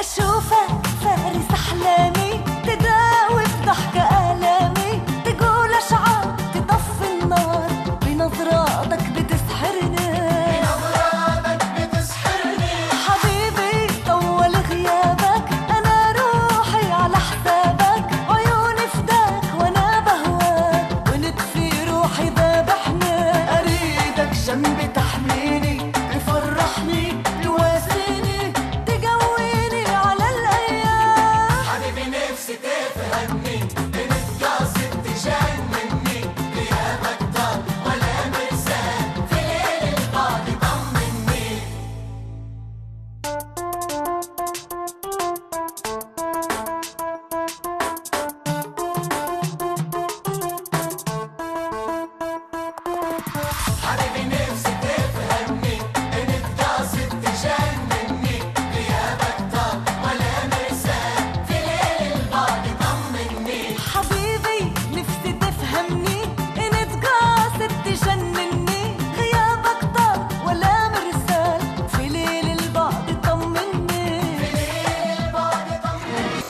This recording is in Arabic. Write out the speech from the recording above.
أشوفك فارس أحلامي، تداوي بضحكة آلامي، تقول أشعار تطفي النار، بنظراتك بتسحرني، حبيبي طول غيابك، أنا روحي على حسابك، عيوني فداك وأنا بهواك، ونطفي روحي ذابحني، أريدك جنبي تحميني، تفرحني تواسيني، تقويني على الأيام. حبيبي نفسي تفهمني، بنتقاصد تجنني، غيابك ضل ولا مرسال، في ليل القاضي طمني. حبيبي نفسي